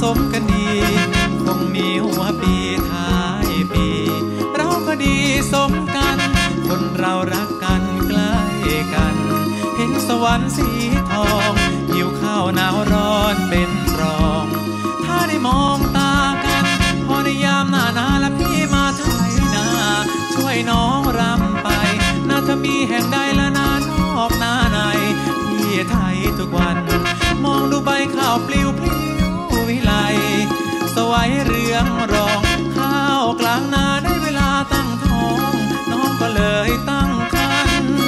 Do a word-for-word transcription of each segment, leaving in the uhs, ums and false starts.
มกันดีคงมีหัวปีท้ายปีเราก็ดีสมกันคนเรารักกันใกล้กันเห็นสวรรค์สีทองหิวข้าวหนาวร้อนเป็นรองถ้าได้มองตากันพอในยามหน้าหนาวและพี่มาไทยนาช่วยน้องรำไปน่าจะมีแห่งใดละนานอกหน้าในพี่ไทยทุกวันมองดูใบข้าวปลิวพลิ้ววิไลสวยเรืองรองข้าวกลางนาได้เวลาตั้งท้องน้องก็เลยตั้งครรภ์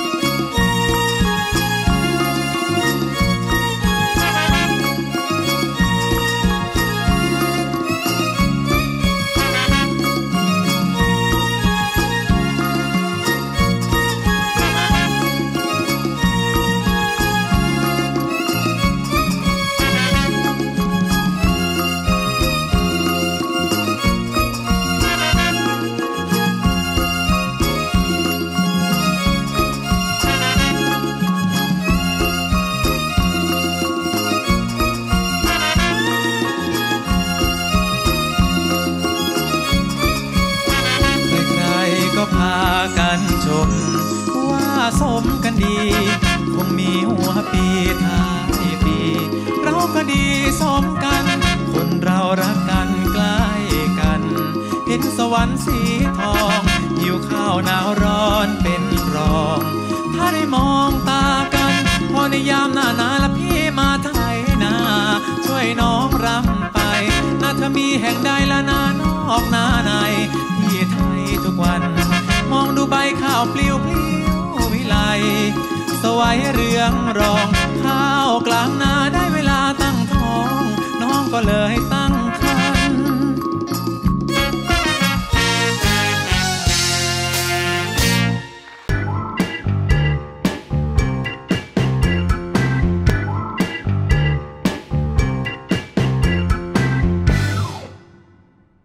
พากันชมว่าสมกันดีคงมีหัวปีท้ายปีเราก็ดีสมกันคนเรารักกันใกล้กันเห็นสวรรค์สีทองหิวข้าวหนาวร้อนเป็นรองถ้าได้มองตากันพอในยามหน้าหนาวและพี่มาไทยนาช่วยน้องรำไปน่าจะมีแห่งใดละนานอกหน้าในพี่ไทยทุกวันมองดูใบข้าวปลิวพลิ้ววิไลสวยเรืองรองข้าวกลางนาได้เวลาตั้งท้องน้องก็เลยตั้ง